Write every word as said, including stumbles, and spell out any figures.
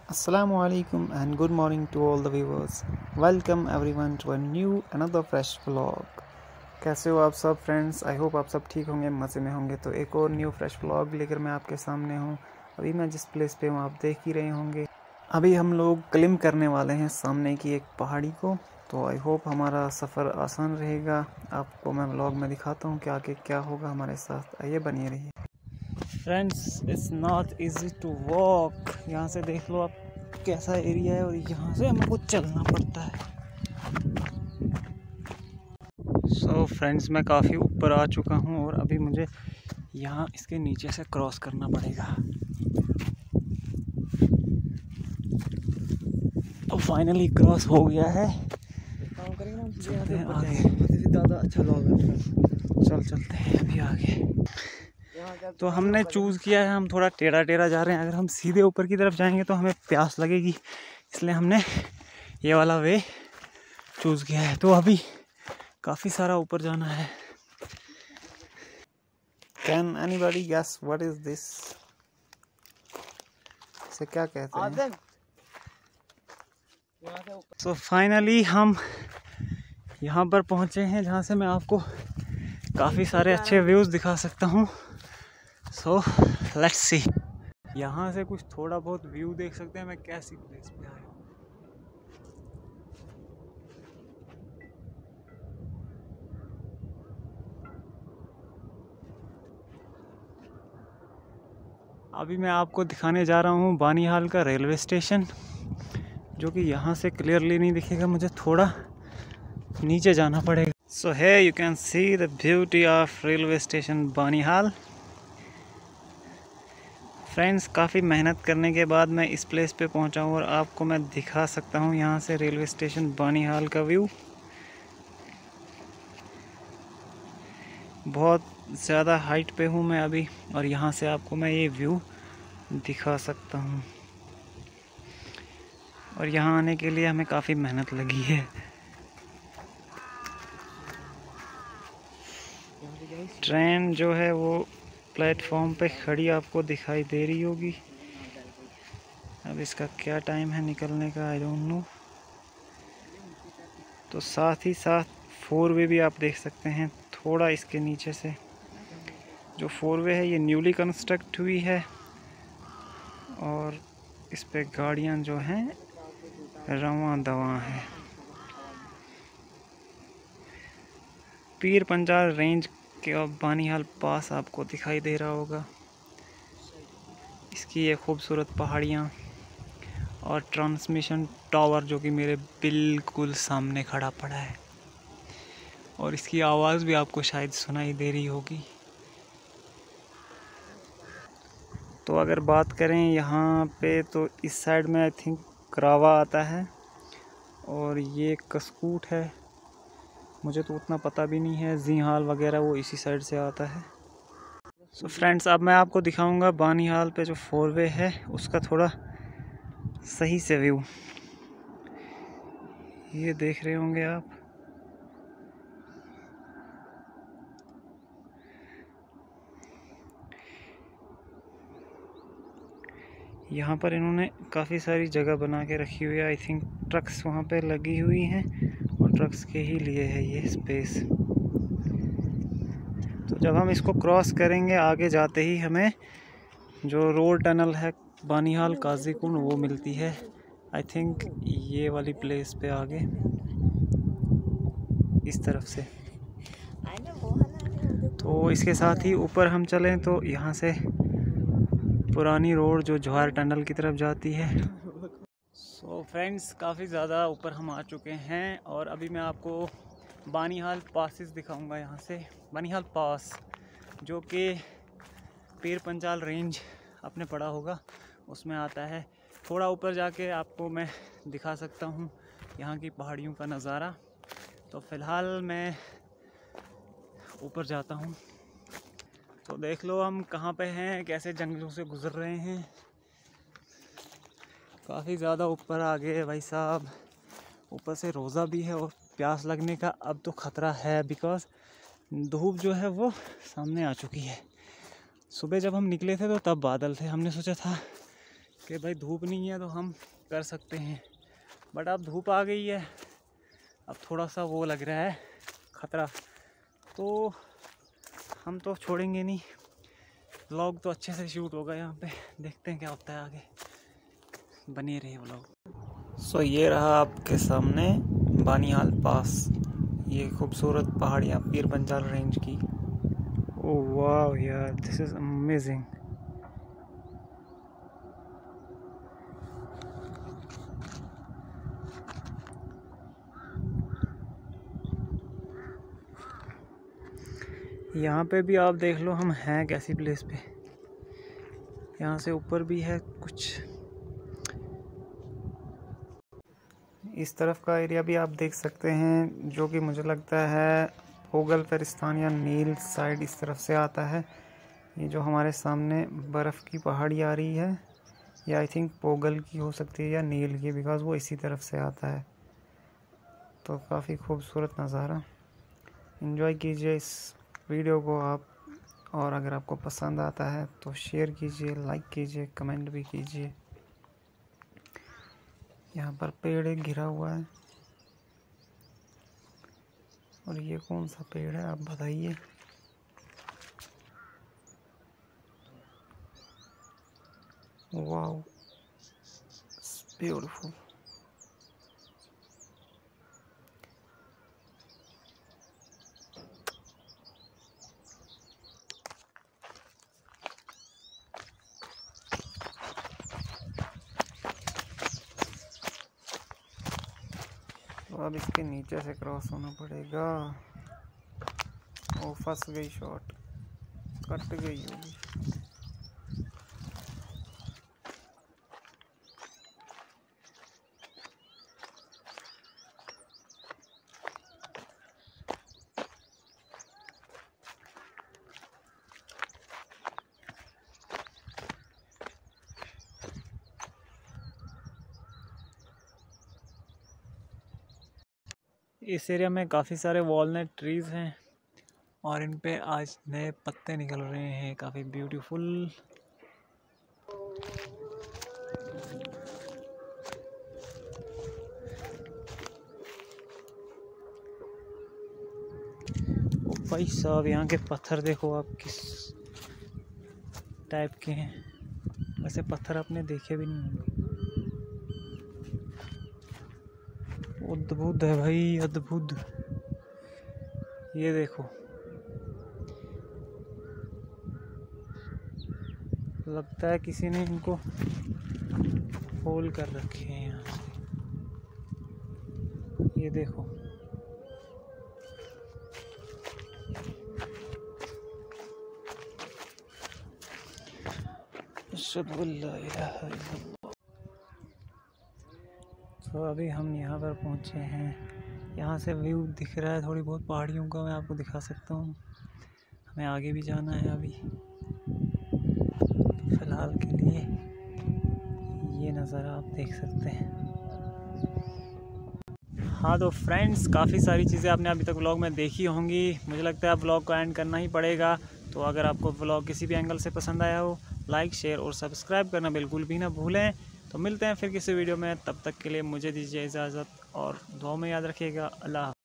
Assalamu alaikum and good morning to all the viewers. Welcome everyone to a new another fresh vlog. कैसे हो आप सब friends? I hope आप सब ठीक होंगे, मज़े में होंगे। तो एक और न्यू फ्रेश व्लॉग लेकर मैं आपके सामने हूँ। अभी मैं जिस प्लेस पे हूँ आप देख ही रहे होंगे। अभी हम लोग क्लिम करने वाले हैं सामने की एक पहाड़ी को। तो आई होप हमारा सफ़र आसान रहेगा। आपको मैं व्लॉग में दिखाता हूँ कि आगे क्या होगा हमारे साथ। आइए बनिए रहिए। Friends, it's not easy to walk. यहाँ से देख लो आप कैसा एरिया है और यहाँ से हमको चलना पड़ता है। सो so फ्रेंड्स, मैं काफ़ी ऊपर आ चुका हूँ और अभी मुझे यहाँ इसके नीचे से क्रॉस करना पड़ेगा। तो फाइनली क्रॉस हो गया है। काम करेंगे ना, चलते हैं आगे। ज़्यादा अच्छा लॉग चल चलते हैं अभी आगे। तो हमने चूज़ किया है, हम थोड़ा टेढ़ा टेढ़ा जा रहे हैं। अगर हम सीधे ऊपर की तरफ जाएंगे तो हमें प्यास लगेगी, इसलिए हमने ये वाला वे चूज़ किया है। तो अभी काफ़ी सारा ऊपर जाना है। Can anybody guess what is this? इसे क्या कहते हैं? सो फाइनली हम यहाँ पर पहुँचे हैं जहाँ से मैं आपको काफ़ी सारे अच्छे व्यूज़ दिखा सकता हूँ। So let's see. यहाँ से कुछ थोड़ा बहुत व्यू देख सकते हैं मैं कैसी प्लेस पे आया हूँ। अभी मैं आपको दिखाने जा रहा हूँ बानिहाल का रेलवे स्टेशन, जो कि यहाँ से क्लियरली नहीं दिखेगा, मुझे थोड़ा नीचे जाना पड़ेगा। सो है you can see the beauty of railway station Banihal. Friends, काफ़ी मेहनत करने के बाद मैं इस प्लेस पे पहुंचा हूं और आपको मैं दिखा सकता हूं यहाँ से रेलवे स्टेशन बानिहाल का व्यू। बहुत ज़्यादा हाइट पे हूं मैं अभी और यहाँ से आपको मैं ये व्यू दिखा सकता हूं। और यहाँ आने के लिए हमें काफ़ी मेहनत लगी है। ट्रेन जो है वो प्लेटफॉर्म पे खड़ी आपको दिखाई दे रही होगी। अब इसका क्या टाइम है निकलने का, आई डोंट नो। तो साथ ही साथ फोर वे भी आप देख सकते हैं थोड़ा इसके नीचे से। जो फोर वे है ये न्यूली कंस्ट्रक्ट हुई है और इस पे गाड़ियाँ जो हैं रवां दवां हैं। पीर पंजाल रेंज के बानिहाल पास आपको दिखाई दे रहा होगा। इसकी ये खूबसूरत पहाड़ियाँ और ट्रांसमिशन टावर जो कि मेरे बिल्कुल सामने खड़ा पड़ा है और इसकी आवाज़ भी आपको शायद सुनाई दे रही होगी। तो अगर बात करें यहाँ पे तो इस साइड में आई थिंक करावा आता है और ये कसकूट है, मुझे तो उतना पता भी नहीं है। जीहाल वगैरह वो इसी साइड से आता है। सो फ्रेंड्स, अब मैं आपको दिखाऊंगा बानिहाल पे जो फोर वे है उसका थोड़ा सही से व्यू। ये देख रहे होंगे आप। यहाँ पर इन्होंने काफ़ी सारी जगह बना के रखी हुई है। आई थिंक ट्रक्स वहाँ पे लगी हुई हैं और ट्रक्स के ही लिए है ये स्पेस। तो जब हम इसको क्रॉस करेंगे आगे जाते ही हमें जो रोड टनल है बानिहाल काजीकुंड वो मिलती है। आई थिंक ये वाली प्लेस पे आगे इस तरफ से। तो इसके साथ ही ऊपर हम चलें तो यहाँ से पुरानी रोड जो जवाहर टनल की तरफ जाती है। सो फ्रेंड्स, काफ़ी ज़्यादा ऊपर हम आ चुके हैं और अभी मैं आपको बानिहाल पासेस दिखाऊंगा। यहाँ से बानिहाल पास जो कि पीर पंजाल रेंज आपने पढ़ा होगा उसमें आता है। थोड़ा ऊपर जाके आपको मैं दिखा सकता हूँ यहाँ की पहाड़ियों का नज़ारा। तो फ़िलहाल मैं ऊपर जाता हूँ। तो देख लो हम कहाँ पे हैं, कैसे जंगलों से गुज़र रहे हैं। काफ़ी ज़्यादा ऊपर आ गए भाई साहब। ऊपर से रोज़ा भी है और प्यास लगने का अब तो ख़तरा है, बिकॉज़ धूप जो है वो सामने आ चुकी है। सुबह जब हम निकले थे तो तब बादल थे, हमने सोचा था कि भाई धूप नहीं है तो हम कर सकते हैं, बट अब धूप आ गई है, अब थोड़ा सा वो लग रहा है ख़तरा, तो हम तो छोड़ेंगे नहीं। व्लॉग तो अच्छे से शूट होगा यहाँ पे, देखते हैं क्या होता है आगे, बने रहे व्लॉग। सो ये रहा आपके सामने बानिहाल पास, ये खूबसूरत पहाड़ियाँ पीर पंजाल रेंज की। ओह वाह यार, दिस इज़ अमेजिंग। यहाँ पे भी आप देख लो हम हैं कैसी प्लेस पे, यहाँ से ऊपर भी है कुछ, इस तरफ का एरिया भी आप देख सकते हैं, जो कि मुझे लगता है पोगल फेरिस्तान या नील साइड इस तरफ से आता है। ये जो हमारे सामने बर्फ़ की पहाड़ी आ रही है, या आई थिंक पोगल की हो सकती है या नील की, बिकॉज़ वो इसी तरफ से आता है। तो काफ़ी खूबसूरत नज़ारा, एंजॉय कीजिए इस वीडियो को आप, और अगर आपको पसंद आता है तो शेयर कीजिए, लाइक कीजिए, कमेंट भी कीजिए। यहाँ पर पेड़ एक घिरा हुआ है, और ये कौन सा पेड़ है आप बताइए। Wow, it's beautiful. तो अब इसके नीचे से क्रॉस होना पड़ेगा। ओ फंस गई, शॉट कट गई होगी। इस एरिया में काफ़ी सारे वॉलनट ट्रीज़ हैं, और इन पे आज नए पत्ते निकल रहे हैं, काफ़ी ब्यूटीफुल। भाई साहब, यहाँ के पत्थर देखो आप किस टाइप के हैं, वैसे पत्थर आपने देखे भी नहीं होंगे। अद्भुत है भाई, अद्भुत। ये देखो, लगता है किसी ने इनको होल कर रखे हैं यहाँ से। ये देखो, तो अभी हम यहाँ पर पहुँचे हैं, यहाँ से व्यू दिख रहा है थोड़ी बहुत पहाड़ियों का, मैं आपको दिखा सकता हूँ। हमें आगे भी जाना है अभी, तो फिलहाल के लिए ये नज़ारा आप देख सकते हैं। हाँ तो फ्रेंड्स, काफ़ी सारी चीज़ें आपने अभी तक व्लॉग में देखी होंगी, मुझे लगता है अब व्लॉग को एंड करना ही पड़ेगा। तो अगर आपको व्लॉग किसी भी एंगल से पसंद आया हो, लाइक शेयर और सब्सक्राइब करना बिल्कुल भी ना भूलें। तो मिलते हैं फिर किसी वीडियो में, तब तक के लिए मुझे दीजिए इजाज़त, और दुआ में याद रखिएगा। अल्लाह।